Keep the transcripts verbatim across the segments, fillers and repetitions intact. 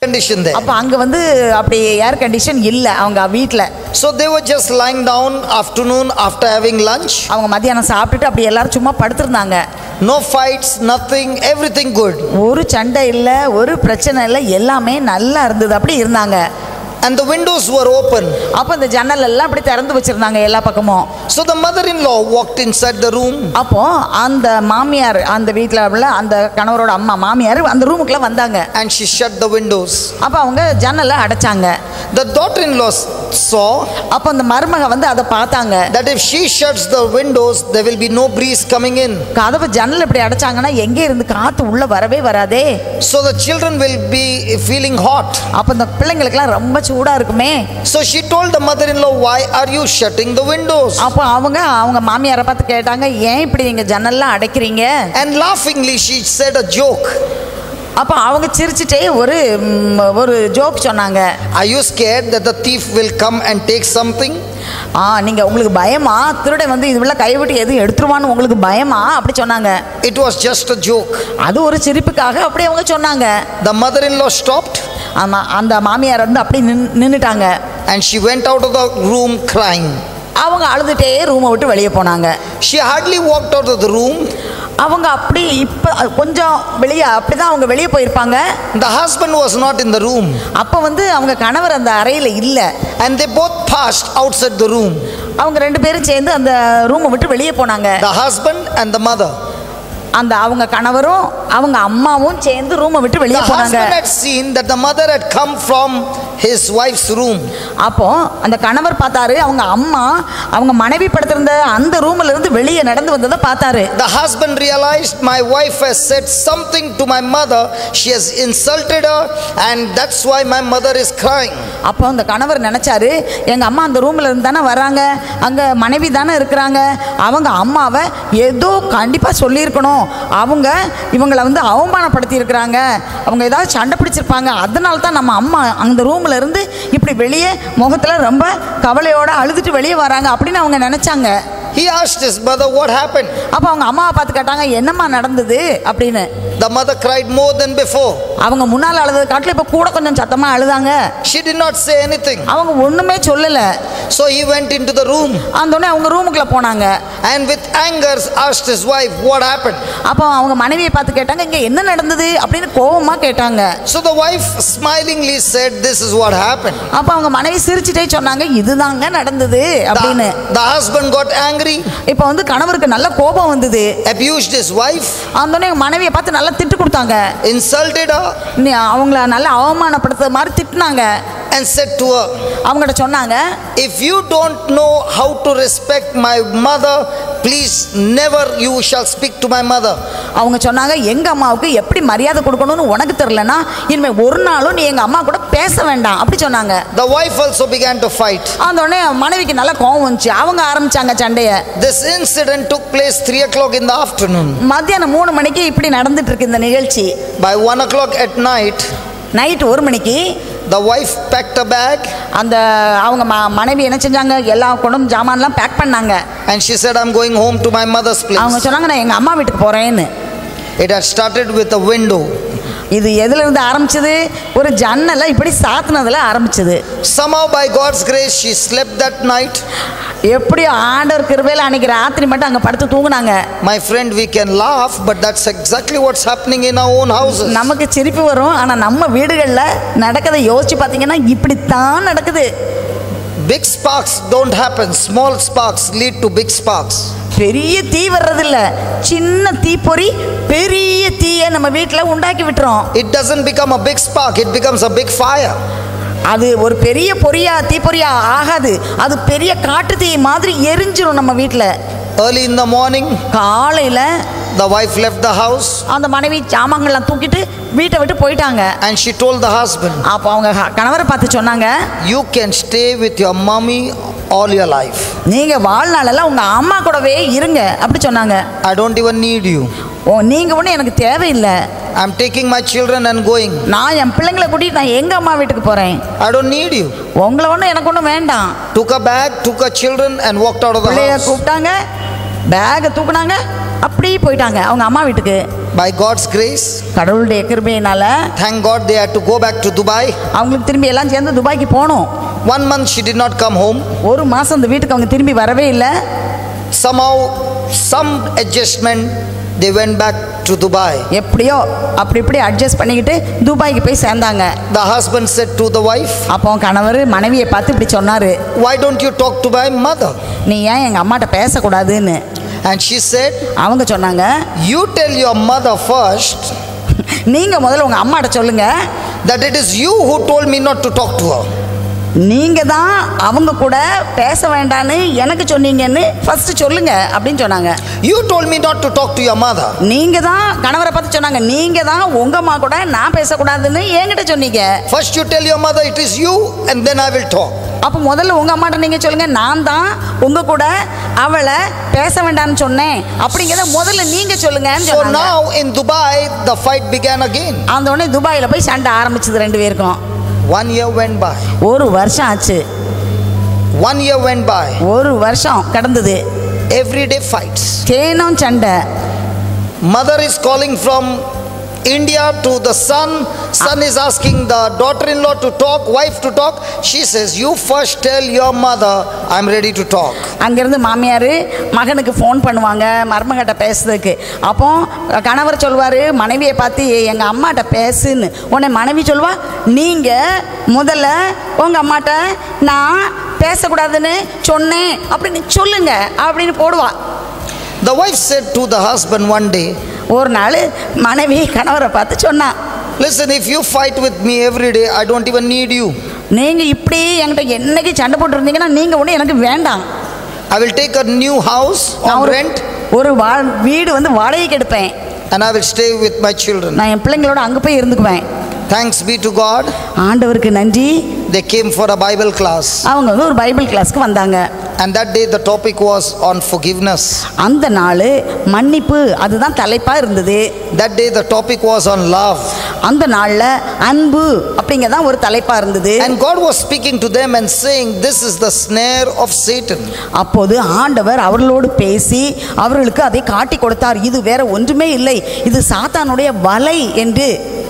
condition there. அப்ப அங்க வந்து அப்படி ஏர் கண்டிஷன் இல்ல அவங்க வீட்ல. So they were just lying down afternoon after having lunch. அவங்க மத்தியானம் சாப்பிட்டுட்டு அப்படி எல்லாரும் சும்மா படுத்திருந்தாங்க. No fights, nothing, everything good. ஒரு சண்டை இல்ல, ஒரு பிரச்சனை இல்ல, எல்லாமே நல்லா இருந்தது, அப்படி இருந்தாங்க. And the windows were open. அப்ப அந்த ஜன்னல் எல்லாம் அப்படி திறந்து வச்சிருந்தாங்க எல்லா பக்கமும். So the mother-in-law walked inside the room. அப்போ அந்த மாமியார் அந்த வீட்ல உள்ள அந்த கணவரோட அம்மா மாமியார் அந்த ரூமுக்குள்ள வந்தாங்க. And she shut the windows. அப்ப அவங்க ஜன்னலை அடைச்சாங்க. The daughter-in-law saw அப்ப அந்த மருமக வந்து அதை பார்த்தாங்க. that if she shuts the windows, there will be no breeze coming in. கதவு ஜன்னல் இப்படி அடைச்சாங்கன்னா எங்கே இருந்து காத்து உள்ள வரவே வராதே. So the children will be feeling hot. அப்ப அந்த பிள்ளைங்களுக்குலாம் ரொம்ப சூடா இருக்குமே. So she told the mother-in-law, why are you shutting the windows? அப்ப அவங்க அவங்க மாமியாரை பார்த்து கேட்டாங்க, ஏன் இப்படி நீங்க ஜன்னல்லாம் அடைக்கிறீங்க? And laughingly she said a joke. அப்ப அவங்க சிரிச்சிட்டே ஒரு ஒரு ஜோக் சொன்னாங்க. Are you scared that the thief will come and take something? ஆ நீங்க உங்களுக்கு பயமா திருடன் வந்து இதுல கைவிட்டு எதுவும் எடுத்துருவான்னு உங்களுக்கு பயமா அப்படி சொன்னாங்க. It was just a joke. அது ஒரு சிரிப்புக்காக அப்படி அவங்க சொன்னாங்க. The mother-in-law stopped. ஆமா அந்த மாமியார் வந்து அப்படி நின்னுட்டாங்க. And she went out of the room crying. அவங்க அழுதுட்டே ரூமை விட்டு வெளியே போனாங்க. She hardly walked out of the room. அவங்க அப்படி இப்ப கொஞ்சம் வெளியே அப்படிதான் அவங்க வெளியே போயிருப்பாங்க. The husband was not in the room. அப்ப வந்து அவங்க கணவர் அந்த அறையில இல்ல. And they both passed outside the room. அவங்க ரெண்டு பேரும் சேர்ந்து அந்த ரூமை விட்டு வெளியே போனாங்க. The husband and the mother. அந்த அவங்க கணவரும் அவங்க அம்மாவும் சேர்ந்து ரூமை விட்டு வெளியே போனாங்க. The husband had seen that the mother had come from his wife's room. அப்போ அந்த கணவர் பார்த்தாரு அவங்க அம்மா அவங்க மனைவி படுத்திருந்த அந்த ரூம்ல இருந்து வெளியே நடந்து வந்ததை பார்த்தாரு. The husband realized, my wife has said something to my mother, she has insulted her, and that's why my mother is crying. அப்போ அந்த கணவர் நினைச்சாரு, எங்க அம்மா அந்த ரூம்ல இருந்து தானே வராங்க, அங்க மனைவி தானே இருக்கிறாங்க, அவங்க அம்மாவை ஏதோ கண்டிப்பா சொல்லியிருக்கணும், அவங்க இவங்களை வந்து அவமானப்படுத்தி இருக்கிறாங்க, அவங்க ஏதாவது சண்டை பிடிச்சிருப்பாங்க, அதனால தான் நம்ம அம்மா அந்த ரூம்ல இருந்து இப்படி வெளியே முகத்துல ரொம்ப கவலையோட அழுதுட்டு வெளியே வராங்க அப்படின்னு அவங்க நினைச்சாங்க. He asked his mother what happened. அப்ப அவங்க அம்மாவை பார்த்து கேட்டாங்க, என்னம்மா நடந்தது அப்படின்னு. The mother cried more than before. அவங்க முன்னால அழுதது காட்டில இப்ப கூட கொஞ்சம் சத்தமா அழுதாங்க. She did not say anything. அவங்க ஒண்ணுமே சொல்லல. So he went into the room. அந்தோனே அவங்க ரூமுக்குள்ள போனாங்க. And with anger asked his wife what happened. அப்ப அவங்க மனைவியை பார்த்து கேட்டாங்க, இங்க என்ன நடந்தது அப்படின்னு கோவமா கேட்டாங்க. So the wife smilingly said, this is what happened. அப்ப அவங்க மனைவி சிரிச்சிட்டே சொன்னாங்க, இதுதாங்க நடந்தது அப்படின்னு. The, the husband got angry. இப்ப வந்து கணவருக்கு நல்ல கோபம் வந்தது. Abused his wife. அந்தோனே மனைவியை பார்த்து நல்லா திட்டு கொடுத்தாங்க. Insulted her. அவங்கள நல்லா அவமானப்படுத்துற மாதிரி திட்டினாங்க. And said to her, அவங்ககிட்ட சொன்னாங்க, if you don't know how to respect my mother, please never you shall speak to my mother. அவங்க சொன்னாங்க, எங்க அம்மாவுக்கு எப்படி மரியாதை கொடுக்கணும்னு உனக்கு தெரியலனா இனிமே ஒரு நாளும் நீ எங்க அம்மா கூட பேச வேண்டாம் அப்படி சொன்னாங்க. The wife also began to fight. அந்தோனே மனைவிக்கு நல்ல கோவம் வந்துச்சு. அவங்க ஆரம்பிச்சாங்க சண்டைய. This incident took place three o'clock in the afternoon. மத்தியானம் மூணு மணிக்கு இப்படி நடந்துட்டு இருக்கு இந்த நிகழ்ச்சி. By one o'clock at night, night ஒரு மணிக்கு the wife packed a bag. அந்த அவங்க மனைவி என்ன செஞ்சாங்க, எல்லா கொண்டும் ஜாமான்லாம் பேக் பண்ணாங்க. And she said, I'm going home to my mother's place. அவங்க சொன்னாங்க, நான் எங்க அம்மா வீட்டுக்கு போறேன்னு. It had started with a window. இது எதுல இருந்து ஆரம்பிச்சது? ஒரு ஜன்னலை இப்படி சாத்துனதுல ஆரம்பிச்சது. Somehow by God's grace she slept that night. எப்படி ஆண்டவர் கிருபையில அன்னைக்கு ராத்திரி மட்டும் அங்க படுத்து தூங்குனாங்க. My friend, we can laugh, but that's exactly what's happening in our own houses. நமக்கு சிரிப்பு வரும், ஆனா நம்ம வீடுகள்ல நடக்கதை யோசிச்சு பாத்தீங்கன்னா இப்படி தான் நடக்குது. Big sparks don't happen, small sparks lead to big sparks. பெரிய தீ வர்றது இல்ல, சின்ன தீப்பொறி பெரிய தீயை நம்ம வீட்டுல உண்டாக்கி விட்டுறோம். It doesn't become a big spark, it becomes a big fire. அது ஒரு பெரிய பொரியா தீப்பொரியா ஆகாது, அது பெரிய காட்டு தீ மாதிரி எரிஞ்சிரும் நம்ம வீட்டுல. Early in the morning, காலையில the wife left the house. அந்த மனைவி ஜாமான்லாம் தூக்கிட்டு வீட்டை விட்டு போயிட்டாங்க. And she told the husband, அப்ப அவங்க கணவரை பார்த்து சொன்னாங்க, you can stay with your mommy all your life. நீங்க வாழ்நாளெல்லாம் உங்க அம்மா கூடவே இருங்க அப்படி சொன்னாங்க. I don't even need you. ஓ நீங்க ஒண்ணு எனக்கு தேவையில்லை. I'm taking my children and going. நான் என் பிள்ளைங்களை கூட்டிட்டு நான் எங்க அம்மா வீட்டுக்கு போறேன். I don't need you. உங்களை ஒண்ணு எனக்கு ஒண்ணு வேண்டாம். Took a bag, took her children and walked out of the பிள்ளைய house. கூப்பிட்டாங்க, பேக் தூக்குனாங்க, அப்படியே போயிட்டாங்க அவங்க அம்மா வீட்டுக்கு. By God's grace, கடவுளுடைய கிருபையினால thank God they had to go back to Dubai. அவங்களுக்கு திரும்பி எல்லாம் சேர்ந்து துபாய்க்கு போகணும். One month she did not come home. ஒரு மாதம் அந்த வீட்டுக்கு அவங்க திரும்பி வரவே இல்லை. Somehow, some adjustment, they went back to Dubai. எப்படியோ அப்படி இப்படி அட்ஜஸ்ட் பண்ணிக்கிட்டு துபாய்க்கு போய் சேர்ந்தாங்க. The husband said to the wife, அப்போ கணவர் மனைவியை பார்த்து இப்படி சொன்னாரு, why don't you talk to my mother? நீ ஏன் எங்கள் அம்மாட்ட பேசக்கூடாதுன்னு. And she said, அவங்க சொன்னாங்க, you tell your mother first நீங்கள் முதல்ல உங்கள் அம்மாட்ட சொல்லுங்க that it is you who told me not to talk to her. நீங்கள் தான் அவங்க கூட பேச வேண்டான்னு எனக்கு சொன்னீங்கன்னு ஃபர்ஸ்ட் சொல்லுங்க அப்படின்னு சொன்னாங்க. You told me not to talk to your mother. நீங்கள் தான் கணவரை பார்த்து சொன்னாங்க, நீங்கள் தான் உங்கள் அம்மா கூட நான் பேசக்கூடாதுன்னு என்கிட்ட சொன்னீங்க. First you tell your mother it is you and then I will talk. அப்போ முதல்ல உங்கள் அம்மாட்ட நீங்கள் சொல்லுங்கள், நான் தான் உங்கள் கூட அவளை பேச வேண்டாம்னு சொன்னேன் அப்படிங்கிறத முதல்ல நீங்கள் சொல்லுங்கன்னு So சொன்னாங்க. now in Dubai the fight began again. அந்த உடனே துபாயில் போய் சண்டை ஆரம்பிச்சது ரெண்டு பேருக்கும். One year went by. ஒரு வருஷம் ஆச்சு. One year went by. ஒரு வருஷம் கடந்தது. Everyday fights. தேனும் சண்டை. Mother is calling from India to the son. Son is asking the daughter-in-law to talk, wife to talk. She says, you first tell your mother I'm ready to talk. அங்கேருந்து மாமியார் மகனுக்கு phone பண்ணுவாங்க மருமகிட்ட பேசுறதுக்கு. அப்போ கணவர் சொல்வார் மனைவியை பார்த்து எங்கள் அம்மாட்ட பேசுன்னு. உடனே மனைவி சொல்வா, நீங்கள் முதல்ல உங்கள் அம்மாட்ட நான் பேசக்கூடாதுன்னு சொன்னேன் அப்படின்னு சொல்லுங்க அப்படின்னு போடுவா. The wife said to the husband one day, ஒரு நாள் மனைவி கணவரை பார்த்து சொன்னா, listen, if you fight with me every day I don't even need you. நீங்கள் இப்படி என்கிட்ட என்னைக்கு சண்டை போட்டுருந்தீங்கன்னா நீங்கள் ஒன்று எனக்கு வேண்டாம். I will take a new house on rent. ஒரு வா வீடு வந்து வாடகைக்கு எடுப்பேன். And I will stay with my children. நான் என் பிள்ளைங்களோட அங்கே போய் இருந்துக்குவேன். Thanks be to God. ஆண்டவருக்கு நன்றி. They came for a Bible class. அவங்க வந்து ஒரு பைபிள் கிளாஸ்க்கு வந்தாங்க. And that day the topic was on forgiveness. அந்த நாள் மன்னிப்பு அதுதான் தலைப்பா இருந்தது. That day the topic was on love. அந்த நாள்ல அன்பு அப்படிங்கறத ஒரு தலைப்பா இருந்தது. And God was speaking to them and saying, this is the snare of Satan. அப்போது ஆண்டவர் அவர்களோடு பேசி அவர்களுக்கு அதை காட்டி கொடுத்தார். இது வேற ஒன்றுமே இல்லை, இது சாத்தானுடைய வலை என்று.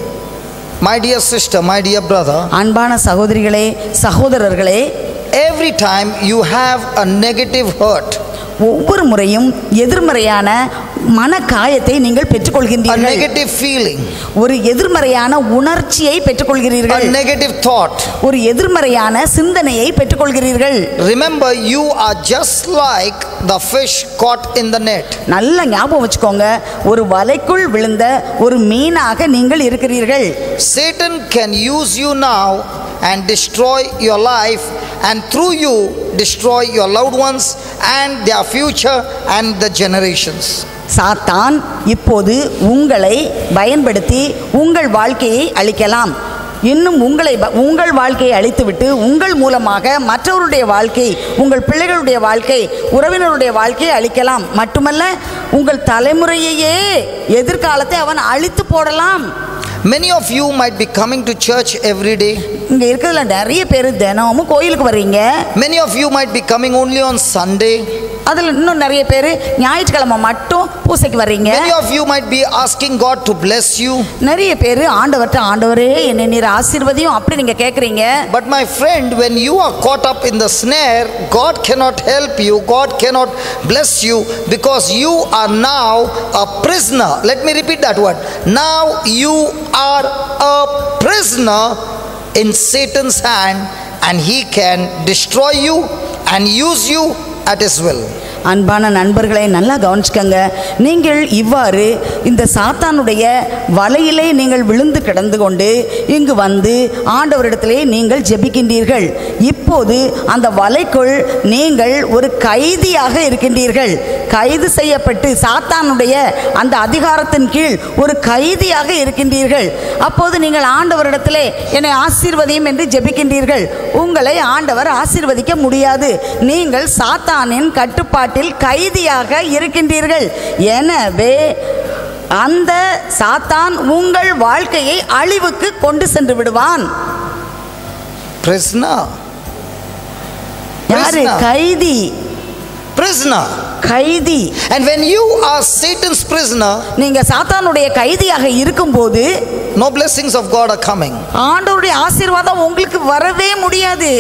My dear sister, my dear brother, அன்பான சகோதரிகளே சகோதரர்களே, every time you have a negative hurt, ஒவ்வொரு முறையும் எதிர்மறையான மன காயத்தை நீங்கள் a பெற்றுக்கொள்கின்றீர்கள். negative feeling, ஒரு எதிர்மறையான உணர்ச்சியை பெற்றுக்கொள்கிறீர்கள். a negative thought, ஒரு எதிர்மறையான சிந்தனையை பெற்றுக்கொள்கிறீர்கள். remember you are just like the fish caught in the net. நல்ல ஞாபகம் வச்சுக்கோங்க, ஒரு வலைக்குள் விழுந்த ஒரு மீனாக நீங்கள் இருக்கிறீர்கள். Satan can use you now and destroy your life, and through you destroy your loved ones and their future and the generations. சாத்தான் இப்போது உங்களை பயன்படுத்தி உங்கள் வாழ்க்கையை அழிக்கலாம். இன்னும் உங்களை உங்கள் வாழ்க்கையை அழித்துவிட்டு உங்கள் மூலமாக மற்றவருடைய வாழ்க்கை, உங்கள் பிள்ளைகளுடைய வாழ்க்கை, உறவினருடைய வாழ்க்கையை அழிக்கலாம். மட்டுமல்ல உங்கள் தலைமுறையையே எதிர்காலத்தை அவன் அழித்து போடலாம். Many of you might be coming to church every day. இங்கே இருக்கிறதுல நிறைய பேர் தினமும் கோயிலுக்கு வர்றீங்க. Many of you might be coming only on Sunday. அதில் இன்னும் நிறைய பேர் ஞாயிற்றுக்கிழமை மட்டும் பூசைக்கு வர்றீங்க. Many of you might be asking God to bless you. நிறைய பேர் ஆண்டவர்ட்ட ஆண்டவரே என்னை நீர் ஆசீர்வதியும் அப்படி நீங்க கேட்குறீங்க. But my friend, when you are caught up in the snare, God cannot help you, God cannot bless you, because you are now a prisoner. Let me repeat that word. Now you are a prisoner in Satan's hand, and he can destroy you and use you at his will. அன்பான நண்பர்களை நல்லா கவனிச்சுக்கங்க. நீங்கள் இவ்வாறு இந்த சாத்தானுடைய வலையிலே நீங்கள் விழுந்து கிடந்து கொண்டு இங்கு வந்து ஆண்டவரிடத்திலே நீங்கள் ஜெபிக்கின்றீர்கள். இப்போது அந்த வலைக்குள் நீங்கள் ஒரு கைதியாக இருக்கின்றீர்கள். கைது செய்யப்பட்டு சாத்தானுடைய அந்த அதிகாரத்தின் கீழ் ஒரு கைதியாக இருக்கின்றீர்கள். அப்போது நீங்கள் ஆண்டவரிடத்திலே என்னை ஆசீர்வதியும் என்று ஜெபிக்கின்றீர்கள். உங்களை ஆண்டவர் ஆசீர்வதிக்க முடியாது. நீங்கள் சாத்தானின் கட்டுப்பாட்டு கைதியாக இருக்கின்றீர்கள். எனவே அந்த சாத்தான் உங்கள் வாழ்க்கையை அழிவுக்கு கொண்டு சென்று விடுவான். Prisoner. யாரு கைதி? Prisoner. கைதி. And when you are Satan's prisoner, நீங்க சாத்தானுடைய கைதியாக இருக்கும்போது no blessings of God are coming. ஆண்டவருடைய ஆசீர்வாதம் உங்களுக்கு வரவே முடியாது.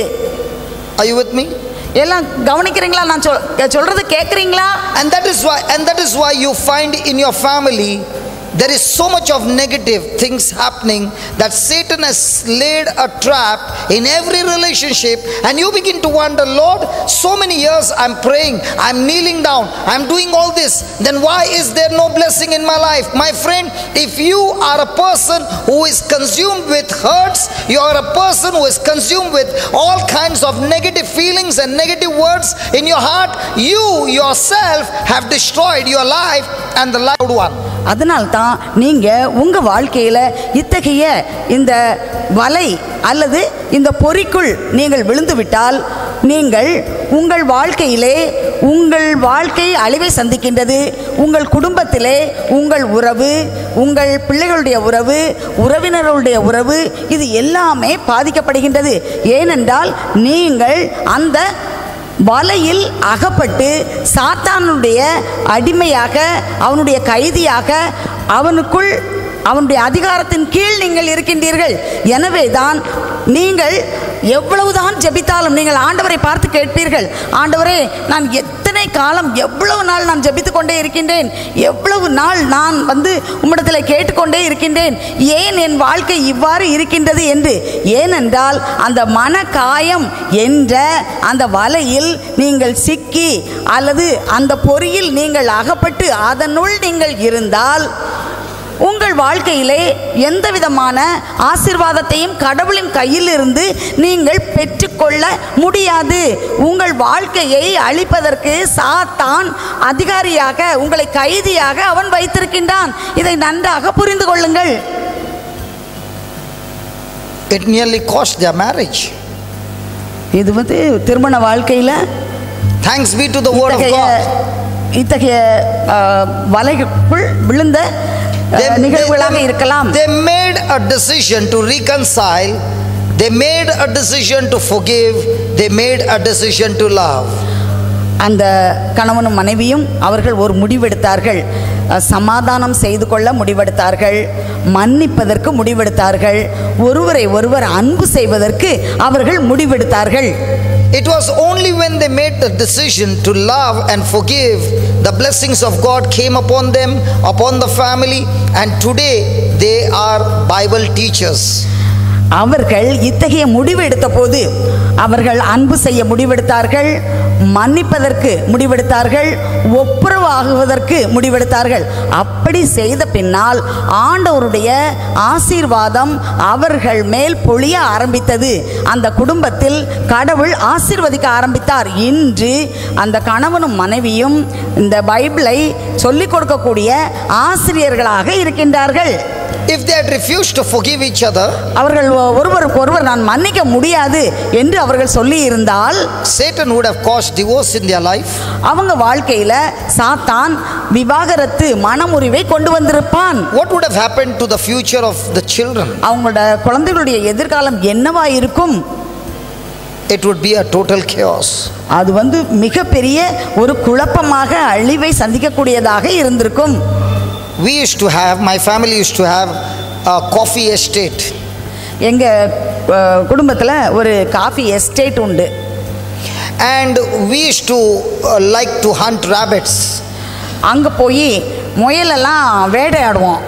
Are you with me? எல்லாம் கவனிக்கிறீங்களா? நான் சொல்றது கேக்குறீங்களா? And that is why and that is why you find in your family there is so much of negative things happening, that Satan has laid a trap in every relationship, and you begin to wonder, Lord, so many years I'm praying, I'm kneeling down, I'm doing all this, then why is there no blessing in my life? My friend, if you are a person who is consumed with hurts, you are a person who is consumed with all kinds of negative feelings and negative words in your heart, you yourself have destroyed your life and the loved one. அதனால் தான் நீங்க உங்க வாழ்க்கையில இத்தகைய இந்த வலை அல்லது இந்த பொறிக்குள் நீங்கள் விழுந்து விட்டால் நீங்கள் உங்கள் வாழ்க்கையிலே உங்கள் வாழ்க்கை அழிவை சந்திக்கின்றது. உங்கள் குடும்பத்திலே உங்கள் உறவு, உங்கள் பிள்ளைகளுடைய உறவு, உறவினர்களுடைய உறவு, இது எல்லாமே பாதிக்கப்படுகின்றது. ஏனென்றால் நீங்கள் அந்த வலையில் அகப்பட்டு சாத்தானுடைய அடிமையாக, அவனுடைய கைதியாக, அவனுக்குள் அவனுடைய அதிகாரத்தின் கீழ் நீங்கள் இருக்கின்றீர்கள். எனவே தான் நீங்கள் எவ்வளவுதான் ஜெபித்தாலும் நீங்கள் ஆண்டவரை பார்த்து கேட்பீர்கள், ஆண்டவரே, நான் எத்தனை காலம் எவ்வளவு நாள் நான் ஜெபித்து கொண்டே இருக்கின்றேன், எவ்வளவு நாள் நான் வந்து உம்மிடத்தில் கேட்டுக்கொண்டே இருக்கின்றேன், ஏன் என் வாழ்க்கை இவ்வாறு இருக்கின்றது என்று. ஏனென்றால் அந்த மன காயம் என்ற அந்த வலையில் நீங்கள் சிக்கி அல்லது அந்த பொறியில் நீங்கள் அகப்பட்டு அதனுள் நீங்கள் இருந்தால் உங்கள் வாழ்க்கையிலே எந்த விதமான ஆசீர்வாதத்தையும் கடவுளின் கையிலிருந்து நீங்கள் பெற்றுக்கொள்ள முடியாது. உங்கள் வாழ்க்கையை அழிப்பதற்கு சாத்தான் அதிகாரியாக, உங்களை கைதியாக அவன் வைத்திருக்கின்றான். இதை நன்றாக புரிந்து கொள்ளுங்கள். It nearly cost their marriage. இது வந்து திருமண வாழ்க்கையில் Thanks be to the word of God. இத்தகைய வலைக்குள் விழுந்த நிகழ்வுகளாக இருக்கலாம். They made a decision to reconcile, they made a decision to forgive, they made a decision to love. அந்த கணவனும் மனைவியும் அவர்கள் ஒரு முடிவெடுத்தார்கள், சமாதானம் செய்து கொள்ள முடிவெடுத்தார்கள், மன்னிப்பதற்கு முடிவெடுத்தார்கள், ஒருவரை ஒருவர் அன்பு செய்வதற்கு அவர்கள் முடிவெடுத்தார்கள். It was only when they made the decision to love and forgive, the blessings of God came upon them, upon the family, and today they are Bible teachers. அவர்கள் இத்தகைய முடிவு எடுத்த போது அவர்கள் அன்பு செய்ய முடிவெடுத்தார்கள், மன்னிப்பதற்கு முடிவெடுத்தார்கள், ஒப்புரவு ஆகுவதற்கு முடிவெடுத்தார்கள். அப்படி செய்த பின்னால் ஆண்டவருடைய ஆசீர்வாதம் அவர்கள் மேல் பொழிய ஆரம்பித்தது. அந்த குடும்பத்தில் கடவுள் ஆசீர்வதிக்க ஆரம்பித்தார். இன்று அந்த கணவனும் மனைவியும் இந்த பைபிளை சொல்லிக் கொடுக்கக்கூடிய ஆசிரியர்களாக இருக்கின்றார்கள். If they had refused to forgive each other, அவர்கள் ஒருவருக்கு ஒருவர் நான் மன்னிக்க முடியாது என்று அவர்கள் சொல்லி இருந்தால், Satan would have caused divorce in their life. அவங்க வாழ்க்கையில சாத்தான் விவாகரத்து, மனமுறிவை கொண்டு வந்திருப்பான். What would have happened to the future of the children? அவங்களோட குழந்தைகளுடைய எதிர்காலம் என்னவா இருக்கும்? It would be a total chaos. அது வந்து மிகப்பெரிய ஒரு குழப்பமாக அழிவை சந்திக்கக்கூடியதாக இருந்திருக்கும். We used to have, my family used to have a coffee estate. எங்க குடும்பத்தில் ஒரு காஃபி எஸ்டேட் உண்டு. And we used to uh, like to hunt rabbits. அங்கே போய் முயலெல்லாம் வேட்டையாடுவோம்.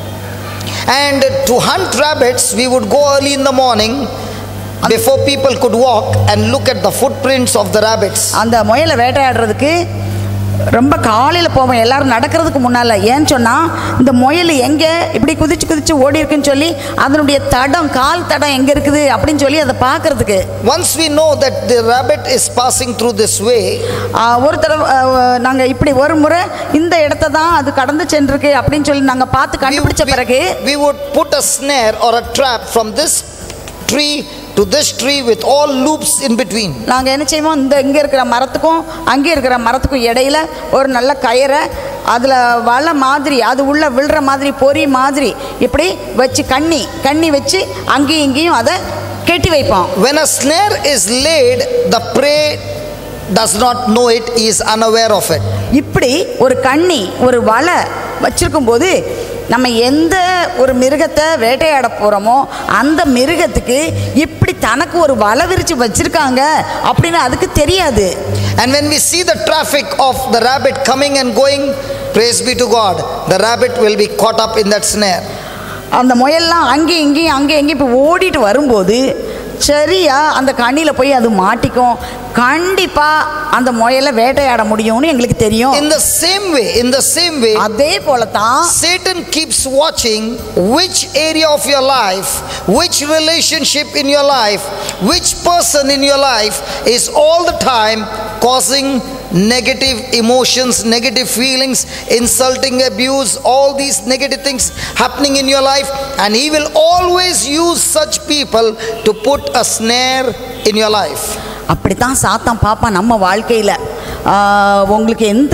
And to hunt rabbits, we would go early in the morning before people could walk and look at the footprints of the rabbits. அந்த முயலை வேட்டையாடுறதுக்கு ரொம்ப காலையில் போவோம், எல்லாரும் நடக்கிறதுக்கு முன்னால். ஏன்னு சொன்னால் இந்த முயல் எங்கே இப்படி குதிச்சு குதிச்சு ஓடி இருக்குன்னு சொல்லி அதனுடைய தடம், கால் தடம் எங்கே இருக்குது அப்படின்னு சொல்லி அதை பார்க்கறதுக்கு. Once we know that the rabbit is passing through this way, ஒரு தடவை நாங்கள் இப்படி ஒரு முறை இந்த இடத்த தான் அது கடந்து சென்றிருக்கு அப்படின்னு சொல்லி நாங்கள் பார்த்து கண்டுபிடிச்ச பிறகு we would put a snare or a trap from this tree to this tree with all loops in between. நாங்கள் என்ன செய்வோம், இந்த இங்கே இருக்கிற மரத்துக்கும் அங்கே இருக்கிற மரத்துக்கும் இடையில ஒரு நல்ல கயிறை அதில் வலை மாதிரி, அது உள்ள விழுற மாதிரி, பொறி மாதிரி இப்படி வச்சு கண்ணி கண்ணி வச்சு அங்கேயும் இங்கேயும் அதை கெட்டி வைப்போம். When a snare is laid, the prey does not know it, he is unaware of it. இப்படி ஒரு கண்ணி ஒரு வலை வச்சிருக்கும் போது நம்ம எந்த ஒரு மிருகத்தை வேட்டையாட போகிறோமோ அந்த மிருகத்துக்கு இப்படி தனக்கு ஒரு வலை விரித்து வச்சிருக்காங்க அப்படின்னு அதுக்கு தெரியாது. And when we see the traffic of the rabbit coming and going, praise be to God, the rabbit will be caught up in that snare. அந்த முயல்லாம் அங்கேயும் இங்கேயும் அங்கேயும் இங்கேயும் இப்போ ஓடிட்டு வரும்போது சரியா அந்த கண்ணியில் போய் அது மாட்டிக்கும். கண்டிப்பாக அந்த முயலை வேட்டையாட முடியும்னு எங்களுக்கு தெரியும். In the same way, in the same way, அதே போல தான் Satan keeps watching which area of your life, which relationship in your life, which person in your life is all the time causing negative emotions, negative feelings, insulting, abuse, all these negative things happening in your life, and he will always use such people to put a snare in your life. அப்படித்தான் சாத்தான் பாப்பா நம்ம வாழ்க்கையில் உங்களுக்கு எந்த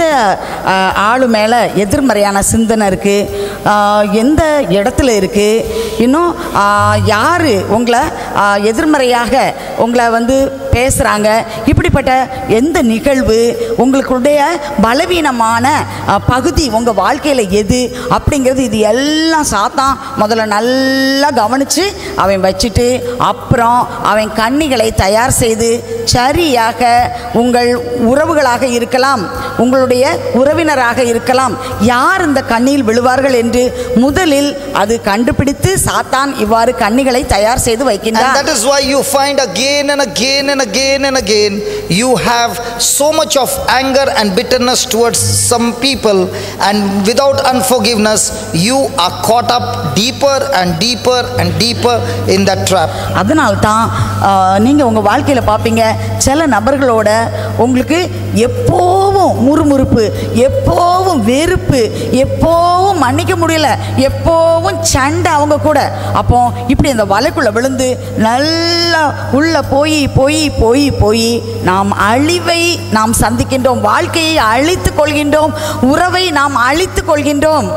ஆளு மேலே எதிர்மறையான சிந்தனை இருக்குது, எந்த இடத்துல இருக்குது, இன்னும் யார் உங்களை எதிர்மறையாக உங்களை வந்து பேசுகிறாங்க, இப்படிப்பட்ட எந்த நிகழ்வு உங்களுடைய பலவீனமான பகுதி உங்கள் வாழ்க்கையில் எது அப்படிங்கிறது இது எல்லாம் சாத்தான் முதல்ல நல்லா கவனித்து அவன் வச்சுட்டு அப்புறம் அவன் கண்ணிகளை தயார் செய்து சரியாக உங்கள் உறவுகளாக இருக்கலாம், உங்களுடைய உறவினராக இருக்கலாம், யார் இந்த கண்ணியில் விழுவார்கள் என்று முதலில் அது கண்டுபிடித்து சாத்தான் இவ்வாறு கண்ணிகளை தயார் செய்து வைக்கின்றார். And that is why you find again and again and again and again you have so much of anger and bitterness towards some people, and without unforgiveness you are caught up deeper and deeper and deeper in that trap. அதனால் தான் நீங்கள் உங்கள் வாழ்க்கையில் பார்ப்பீங்க சில நபர்களோட உங்களுக்கு எப்போவும் முறுமுறுப்பு, எப்போவும் வெறுப்பு, எப்போவும் மன்னிக்க முடியல, எப்போவும் சண்டை அவங்க கூட. அப்போ இப்படி இந்த வலைக்குள்ளே விழுந்து நல்லா உள்ள போய் போய் போய் போய் நாம் அழிவை நாம் சந்திக்கின்றோம், வாழ்க்கையை அழித்து கொள்கின்றோம், உறவை நாம் அழித்து கொள்கின்றோம்.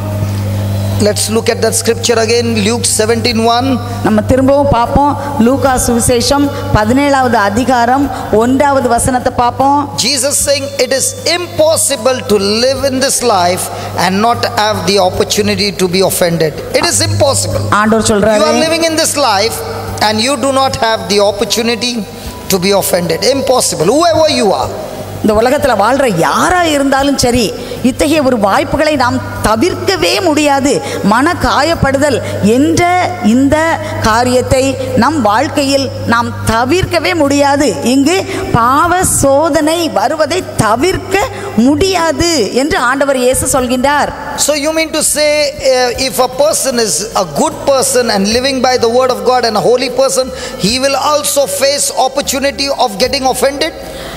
Let's look at that scripture again, Luke seventeen one. நம்ம திரும்பவும் பார்ப்போம் லூக்கா சுவிசேஷம் பதினேழாவது அதிகாரம் ஒன்றாவது வசனத்தை பார்ப்போம். Jesus saying it is impossible to live in this life and not have the opportunity to be offended. It is impossible. ஆண்டவர் சொல்றாரு, you are living in this life and you do not have the opportunity to be offended. Impossible, whoever you are. இந்த உலகத்தில் வாழ்கிற யாராக இருந்தாலும் சரி இத்தகைய ஒரு வாய்ப்புகளை நாம் தவிர்க்கவே முடியாது. மன காயப்படுதல் என்ற இந்த காரியத்தை நம் வாழ்க்கையில் நாம் தவிர்க்கவே முடியாது. இங்கு பாவ சோதனை வருவதை தவிர்க்க முடியாது என்று ஆண்டவர் இயேசு சொல்கின்றார். So you mean to say uh, if a person is a good person and living by the word of God and a holy person, he will also face opportunity of getting offended?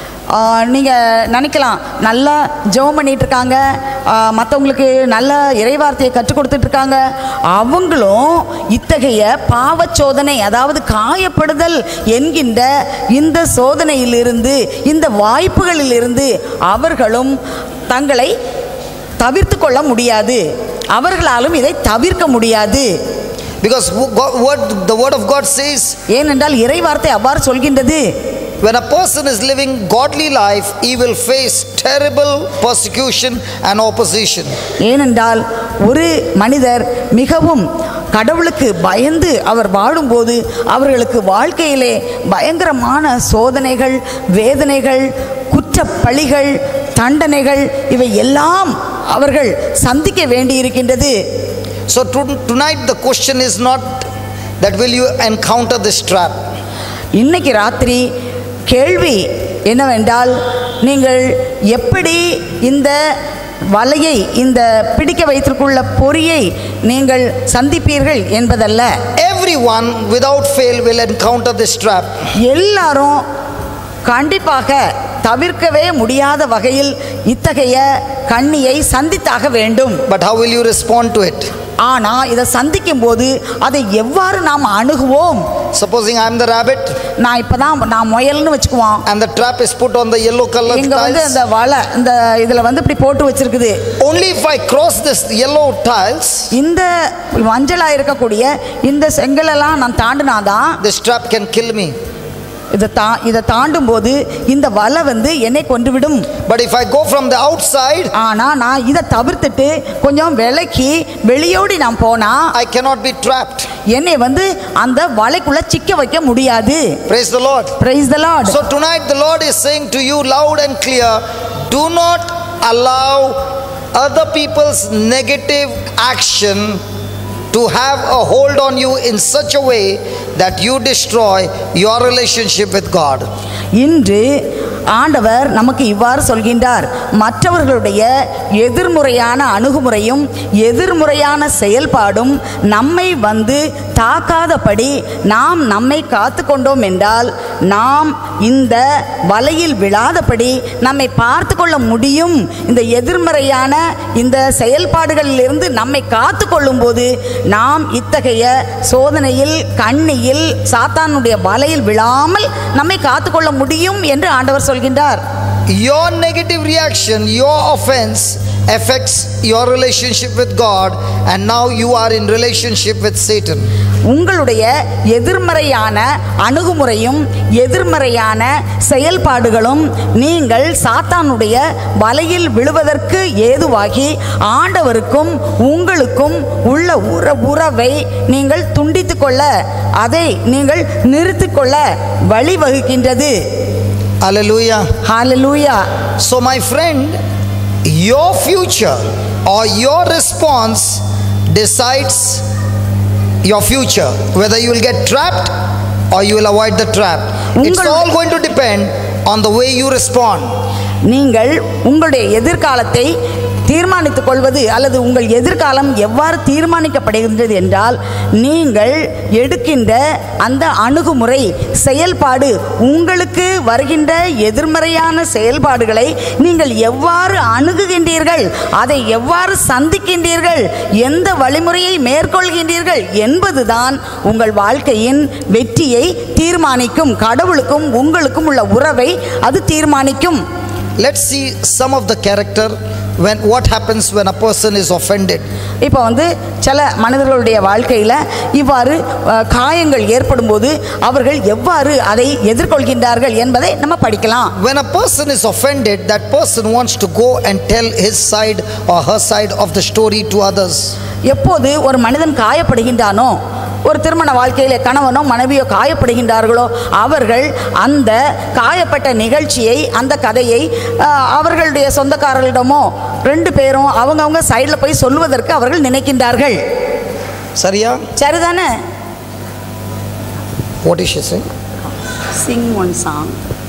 நீங்கள் நினைக்கலாம் நல்லா ஜெபம் பண்ணிகிட்டு இருக்காங்க, மற்றவங்களுக்கு நல்ல இறைவார்த்தையை கற்றுக் கொடுத்துட்ருக்காங்க, அவங்களும் இத்தகைய பாவச்சோதனை அதாவது காயப்படுதல் என்கின்ற இந்த சோதனையிலிருந்து இந்த வாய்ப்புகளிலிருந்து அவர்களும் தங்களை தவிர்த்து கொள்ள முடியாது, அவர்களாலும் இதை தவிர்க்க முடியாது. Because what the word of God says, ஏனென்றால் இறைவார்த்தை அவ்வாறு சொல்கின்றது. when a person is living godly life, he will face terrible persecution and opposition. ஏனென்றால் ஒரு மனிதர் மிகவும் கடவுளுக்கு பயந்து அவர் வாழும்போது அவர்களுக்கு வாழ்க்கையிலே பயங்கரமான சோதனைகள், வேதனைகள், குற்றப்பழிகள், தண்டனைகள் இவை எல்லாம் அவர்கள் சந்திக்க வேண்டியிருக்கின்றது. So tonight the question is not that will you encounter this trap. இன்னைக்கு ராத்திரி கேள்வி என்னவென்றால் நீங்கள் எப்படி இந்த வலையை இந்த பிடிக்க வைத்திருக்குள்ள பொறியை நீங்கள் சந்திப்பீர்கள் என்பதல்ல. Everyone without fail will encounter this trap. எல்லாரும் கண்டிப்பாக தவிர்க்கவே முடியாத வகையில் இத்தகைய கண்ணியை சந்தித்தாக வேண்டும். But how will you respond to it? ஆனால் இதை சந்திக்கும் போது அதை எவ்வாறு நாம் அணுகுவோம்? Supposing I am the rabbit, நான் இப்பதான் நான் முயல்னு வச்சுக்குவோம், and the trap is put on the yellow color tiles. இங்க வந்து இந்த வலை இந்த இதுல வந்து இப்படி போட்டு வச்சிருக்குது. Only if I cross this yellow tiles, இந்த மஞ்சளா இருக்கக்கூடிய இந்த செங்கலெல்லாம் நான் தாண்டினாதான் this trap can kill me. இதை தா இதை தாண்டும் போது இந்த வலை வந்து என்னை கொண்டுவிடும். But if I go from the outside, ஆனால் நான் இதை தவிர்த்துட்டு கொஞ்சம் விலக்கி வெளியோடி நான் போனா I cannot be trapped. என்னை வந்து அந்த வலைக்குள்ள சிக்க வைக்க முடியாது. Praise the Lord. Praise the Lord. So tonight the Lord is saying to you loud and clear, do not allow other people's negative action to have a hold on you in such a way that you destroy your relationship with God. இன்று ஆண்டவர் நமக்கு இவ்வாறு சொல்கின்றார், மற்றவர்களுடைய எதிர்முறையான அணுகுமுறையும் எதிர்முறையான செயல்பாடும் நம்மை வந்து தாக்காதபடி நாம் நம்மை காத்து கொண்டோம் என்றால் நாம் இந்த வலையில் விழாதபடி நம்மை பார்த்து கொள்ள முடியும். இந்த எதிர்மறையான இந்த செயல்பாடுகளிலிருந்து நம்மை காத்து கொள்ளும் போது நாம் இத்தகைய சோதனையில் கண்ணியில் சாத்தானுடைய வலையில் விழாமல் நம்மை காத்து கொள்ள முடியும் என்று ஆண்டவர் சொல்கின்றார். Your negative reaction, your offense affects your relationship with God, and now you are in relationship with Satan. உங்களுடைய எதிர்மறையான அணுகுமுறையும் எதிர்மறையான செயல்பாடுகளும் நீங்கள் சாத்தானுடைய வலையில் விழுவதற்கு ஏதுவாகி ஆண்டவருக்கும் உங்களுக்கும் உள்ள உற உறவை நீங்கள் துண்டித்துக் கொள்ள, அதை நீங்கள் நிறுத்திக் கொள்ள வழிவகுக்கின்றது. Hallelujah. Hallelujah. So my friend, your future or your response decides your future, whether you will get trapped or you will avoid the trap. It's all going to depend on the way you respond. நீங்கள் உங்களுடைய எதிர்காலத்தை தீர்மானித்துக் கொள்வது அல்லது உங்கள் எதிர்காலம் எவ்வாறு தீர்மானிக்கப்படுகின்றது என்றால் நீங்கள் எடுக்கின்ற அந்த அணுகுமுறை செயல்பாடு, உங்களுக்கு வருகின்ற எதிர்மறையான செயல்பாடுகளை நீங்கள் எவ்வாறு அணுகுகின்றீர்கள், அதை எவ்வாறு சந்திக்கின்றீர்கள், எந்த வழிமுறையை மேற்கொள்கின்றீர்கள் என்பதுதான் உங்கள் வாழ்க்கையின் வெற்றியை தீர்மானிக்கும். கடவுளுக்கும் உங்களுக்கும் உள்ள உறவை அது தீர்மானிக்கும். Let's see some of the character when what happens when a person is offended. இப்போ வந்து சில மனிதர்களுடைய வாழ்க்கையில் இவ்வாறு காயங்கள் ஏற்படும் போது அவர்கள் எவ்வாறு அதை எதிர்கொள்கின்றார்கள் என்பதை நம்ம படிக்கலாம். When a person is offended, that person wants to go and tell his side or her side of the story to others. எப்போது ஒரு மனிதன் காயப்படுகின்றானோ, ஒரு திருமண வாழ்க்கையில் கணவனோ மனைவியோ காயப்படுகின்றார்களோ, அவர்கள் அந்த காயப்பட்ட நிகழ்ச்சியை அந்த கதையை அவர்களுடைய சொந்தக்காரர்களிடமோ ரெண்டு பேரும் அவங்கவுங்க சைடில் போய் சொல்லுவதற்கு அவர்கள் நினைக்கின்றார்கள். சரியா? சரிதானே? What is she saying? Sing one song.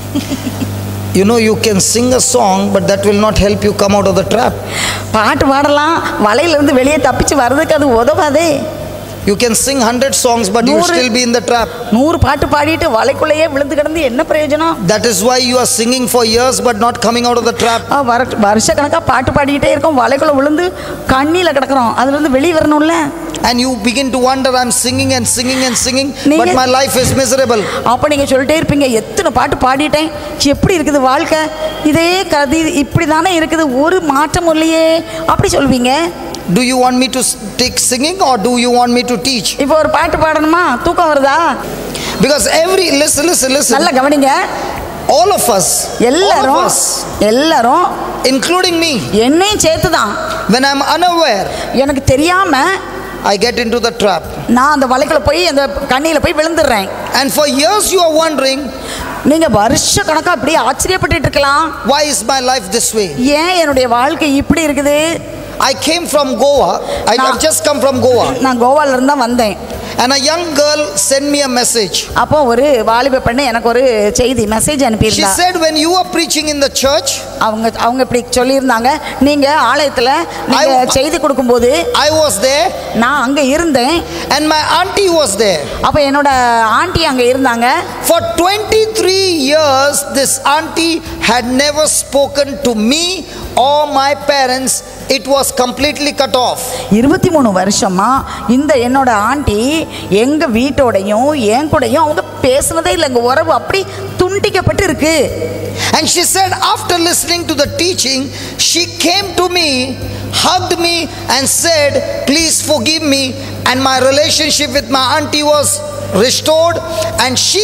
You know, you can sing a song, but that will not help you come out of the trap. பாட்டு பாடலாம், வலையிலிருந்து வெளியே தப்பிச்சு வர்றதுக்கு அது உதவாதே. You can sing hundred songs, but you will still be in the trap. நூறு பாட்டு பாடிட்டு வலைக்குள்ளேயே விழுந்து கிடந்து என்ன பிரயோஜனம்? That is why you are singing for years but not coming out of the trap. வருஷ கணக்கா பாட்டு பாடிட்டே இருக்கோம், வலைக்குள்ள விழுந்து கண்ணில கிடக்குறோம், அதுல இருந்து வெளியே வரணும்ல. And you begin to wonder, I'm singing and singing and singing, but my life is miserable. அப்ப நீங்க சொல்லிட்டே இருப்பீங்க, எத்தனை பாட்டு பாடிட்டேன், எப்படி இருக்குது வாழ்க்கை, இதே கதி இப்படி தானே இருக்குது, ஒரு மாற்றம் இல்லையே, அப்படி சொல்வீங்க. Do you want me to take singing or do you want me to teach? இப்போ ஒரு பாட்டு பாடணுமா, தூக்கம் வருதா? Because every listen listen listen நல்லா கவனிங்க, all of us, எல்லாரும் எல்லாரும் including me, என்னையும் சேர்த்து தான், when I'm unaware, எனக்கு தெரியாம I get into the trap. நான் அந்த வலைக்குள்ள போய் அந்த கண்ணில போய் விழுந்துடுறேன். And for years you are wondering, நீங்க வருஷ கணக்கா அப்படியே ஆச்சரியப்பட்டுட்டு இருக்கலாம், why is my life this way? ஏன் என்னுடைய வாழ்க்கை இப்படி இருக்குது? I came from Goa. I have just come from Goa. நான் கோவால இருந்து தான் வந்தேன். And a young girl sent me a message. அப்போ ஒரு வாலிப பெண்ணு எனக்கு ஒரு செய்தி மெசேஜ் அனுப்பியிருந்தா. She said, when you are preaching in the church, அவங்க அவங்க இப்படி சொல்லியிருந்தாங்க, நீங்க ஆலயத்துல நீங்க செய்தி கொடுக்கும்போது I was there, நான் அங்க இருந்தேன், and my auntie was there. அப்ப என்னோட ஆண்டி அங்க இருந்தாங்க. For twenty-three years this auntie had never spoken to me or my parents. It was completely cut off. இருபத்தி மூணு வருஷமா இந்த என்னோட ஆண்டி எங்க வீட்டோடையும் என் கூடயும் அவங்க பேசுனதே இல்லை, எங்க உறவு அப்படி துண்டிக்கப்பட்டு இருக்கு. And she said, after listening to the teaching, she came to me, hugged me and said, please forgive me. And my relationship with my auntie was restored, and she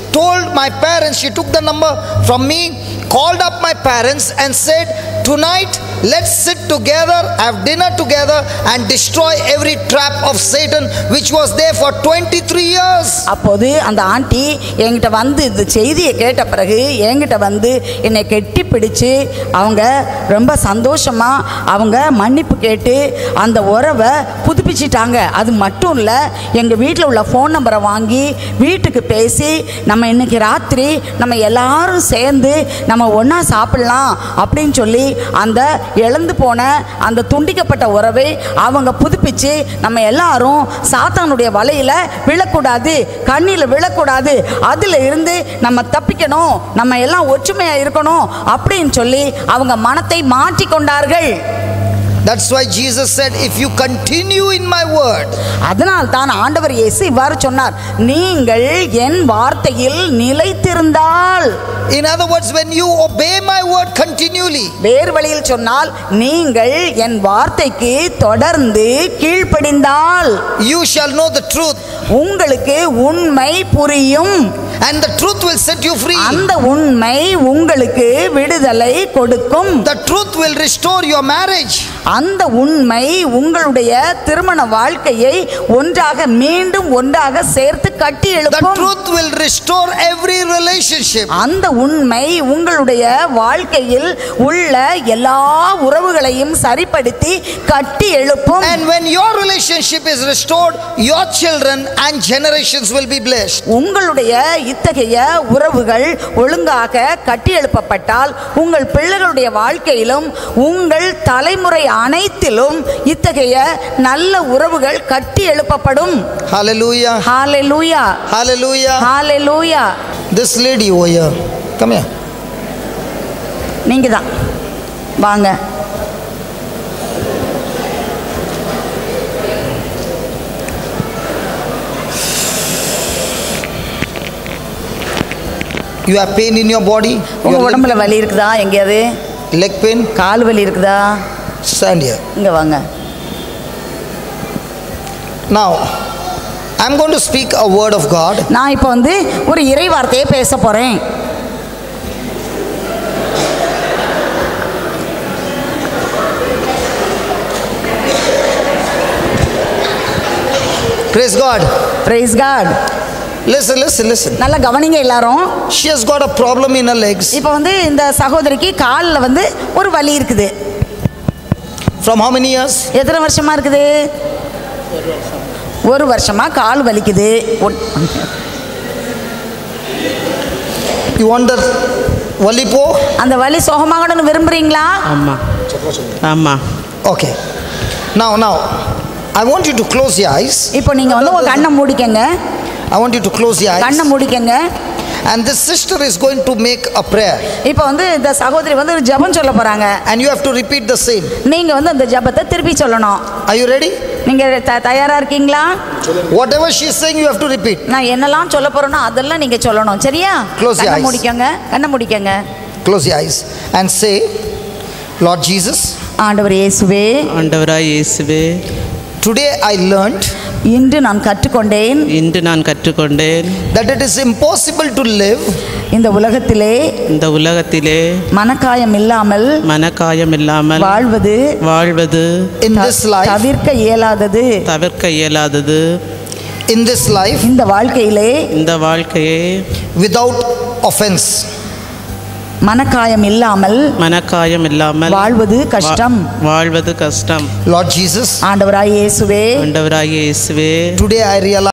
told my parents, she took the number from me, called up my parents and said, tonight let's sit together, have dinner together and destroy every trap of Satan which was there for twenty-three years. அப்போது அந்த aunty என்கிட்ட வந்து இந்த செய்தியை கேட்ட பிறகு என்கிட்ட வந்து என்னை கெட்டி பிடிச்சு அவங்க ரொம்ப சந்தோஷமா அவங்க மன்னிப்பு கேட்டு அந்த உறவை புதுப்பிச்சிட்டாங்க. அது மட்டும் இல்லை, எங்கள் வீட்டில் உள்ள ஃபோன் நம்பரை வாங்கி வீட்டுக்கு பேசி நம்ம இன்னைக்கு ராத்திரி நம்ம எல்லாரும் சேர்ந்து நம்ம ஒன்றா சாப்பிடலாம் அப்படின்னு சொல்லி அந்த இழந்து போன அந்த துண்டிக்கப்பட்ட உறவை அவங்க புதுப்பிச்சு நம்ம எல்லாரும் சாத்தானுடைய வலையில் விழக்கூடாது, கண்ணில் விழக்கூடாது, அதில் இருந்து நம்ம தப்பிக்கணும், நம்ம எல்லாம் ஒற்றுமையாக இருக்கணும் அப்படின்னு சொல்லி அவங்க மனத்தை மாற்றி கொண்டார்கள். That's why Jesus said, if you continue in my word. அதனால் தான் ஆண்டவர் இயேசு இவ்வாறு சொன்னார், நீங்கள் என் வார்த்தையில் நிலைத்திருந்தால். In other words, when you obey my word continually, வேறு வழியில் சொன்னால் நீங்கள் என் வார்த்தைக்கு தொடர்ந்து கீழ்ப்படிந்தால், you shall know the truth, உங்களுக்கு உண்மை புரியும், and the truth will set you free. அந்த உண்மை உங்களுக்கு விடுதலை கொடுக்கும். The truth will restore your marriage. அந்த உண்மை உங்களுடைய திருமண வாழ்க்கையை ஒன்றாக மீண்டும் ஒன்றாக சேர்த்து கட்டி The எழுப்பும். truth will restore every relationship. அந்த உண்மை உங்களுடைய வாழ்க்கையில் உள்ள எல்லா உறவுகளையும் சரிப்படுத்தி கட்டி எழுப்பும். And when your relationship is restored, your children and generations will be blessed. உங்களுடைய இத்தகைய உறவுகள் ஒழுங்காக கட்டி எழுப்பப்பட்டால் உங்கள் பிள்ளைகளுடைய வாழ்க்கையிலும் உங்கள் தலைமுறை அனைத்திலும் இத்தகைய நல்ல உறவுகள் கட்டி எழுப்பப்படும். Hallelujah. Hallelujah, Hallelujah. Hallelujah. This lady over here, come here. நீங்க தான் வாங்க. You have pain in your body? உங்க Your உடம்புல வலி இருக்குதா? எங்கேயாவது leg pain? கால் வலி இருக்குதா? Stand here. இங்க வாங்க. Now, I'm going to speak a word of God. நான் இப்போ வந்து ஒரு இறை வார்த்தையை பேச போறேன். Praise God. Praise God. Listen, listen, listen. நல்லா கவனிங்க எல்லாரும். She has got a problem in her legs. இப்போ வந்து இந்த சகோதரிக்கு காலில் வந்து ஒரு வலி இருக்குது. From how many years? எத்தனை வருஷமா இருக்குது? ஒரு வருஷமா கால் வலிக்குது. You want the வலி போ? அந்த வலி சுகமாகணும்னு விரும்புறீங்களா? ஆமா ஆமா. Okay. Now, now, I want you to close your eyes. இப்போ நீங்க வந்து உங்க கண்ணை மூடிக்கங்க. I want you to close your eyes. கண்ணை மூடிக்கங்க. And this sister is going to make a prayer. இப்போ வந்து இந்த சகோதரி வந்து ஒரு ஜெபம் சொல்ல போறாங்க. And you have to repeat the same. நீங்க வந்து அந்த ஜெபத்தை திருப்பி சொல்லணும். Are you ready? நீங்க த- தயாரா இருக்கீங்களா? Whatever she is saying, you have to repeat. நான் என்னெல்லாம் சொல்ல போறேனோ அதெல்லாம் நீங்க சொல்லணும். சரியா? Close your கண்ணை eyes. மூடிக்கங்க. கண்ணை மூடிக்கங்க. Close your eyes and say, Lord Jesus, ஆண்டவர் இயேசுவே, ஆண்டவராய் இயேசுவே, today I learned இன்று நான் கற்றுக்கொண்டேன் இன்று நான் கற்றுக்கொண்டேன் that it is impossible to live இந்த உலகத்திலே இந்த உலகத்திலே மனக்காயம் இல்லாமல் மனக்காயம் இல்லாமல் வாழ்வது வாழ்வது in this life, தவிர்க்க இயலாதது. தவிர்க்க இயலாதது. in this life இந்த வாழ்க்கையிலே இந்த வாழ்க்கையை without offense. மனக்காயம் இல்லாமல் மனக்காயம் இல்லாமல் வாழ்வது கஷ்டம். வா- வாழ்வது கஷ்டம். Lord Jesus, ஆண்டவராய் இயேசுவே, ஆண்டவராகிய இயேசுவே, today I realize